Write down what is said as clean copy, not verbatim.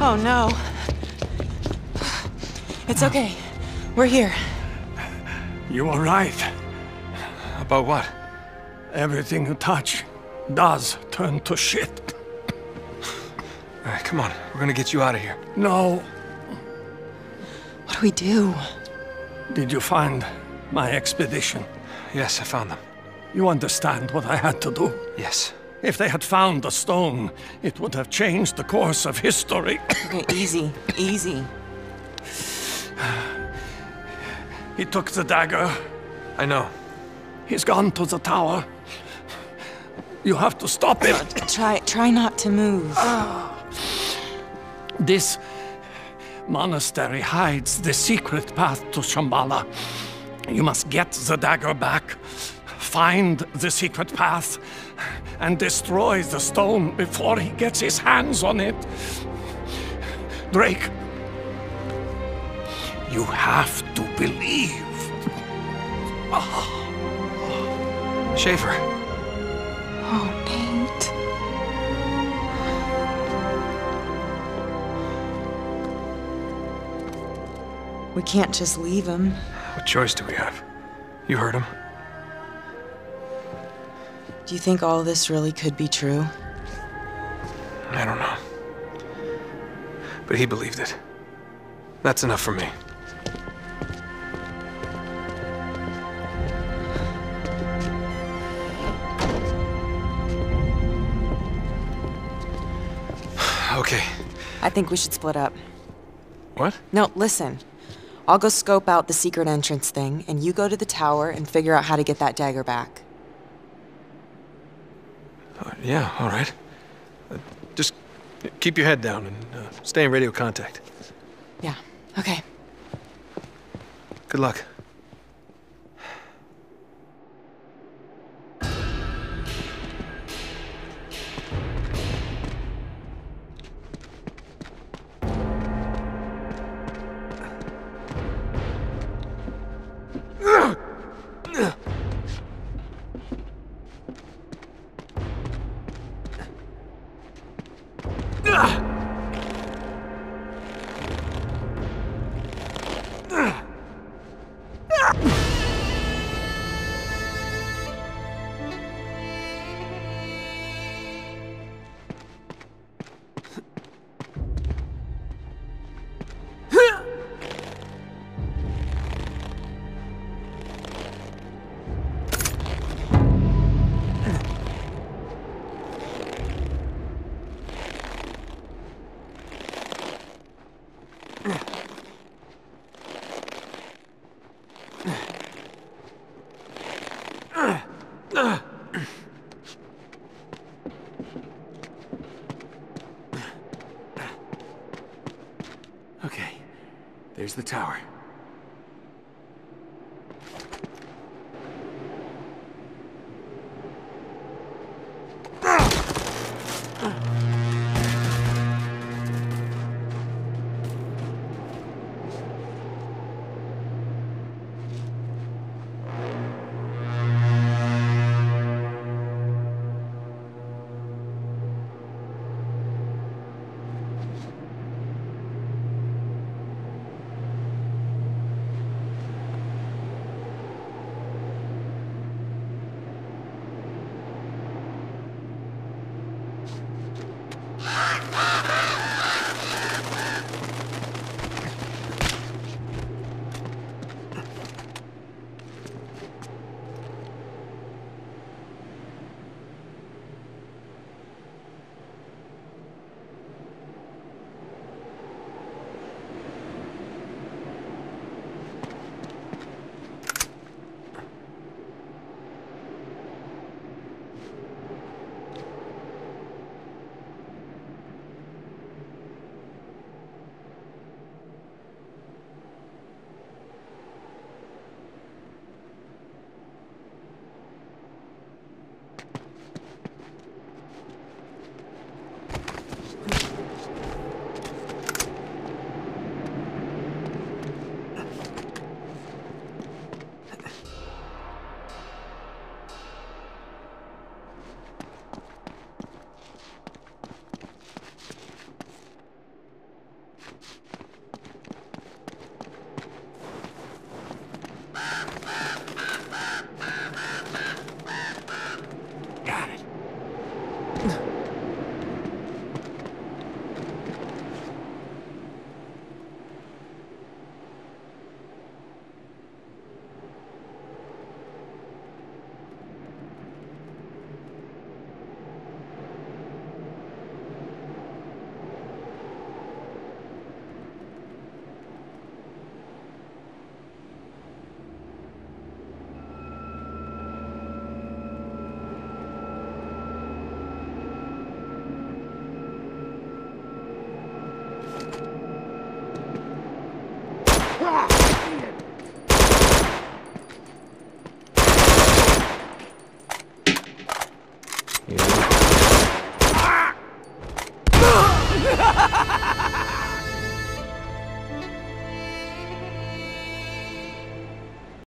Oh no. It's okay. We're here. You were right. About what? Everything you touch does turn to shit. All right, come on. We're gonna get you out of here. No. What do we do? Did you find my expedition? Yes, I found them. You understand what I had to do? Yes. If they had found the stone, it would have changed the course of history. Okay, easy, easy. He took the dagger. I know. He's gone to the tower. You have to stop him. Try not to move. This monastery hides the secret path to Shambhala. You must get the dagger back, find the secret path, and destroy the stone before he gets his hands on it. Drake, you have to believe. Schaefer. Oh, Nate. We can't just leave him. What choice do we have? You heard him. Do you think all this really could be true? I don't know. But he believed it. That's enough for me. Okay. I think we should split up. What? No, listen. I'll go scope out the secret entrance thing, and you go to the tower and figure out how to get that dagger back. Yeah, all right. Just keep your head down and stay in radio contact. Yeah, okay. Good luck.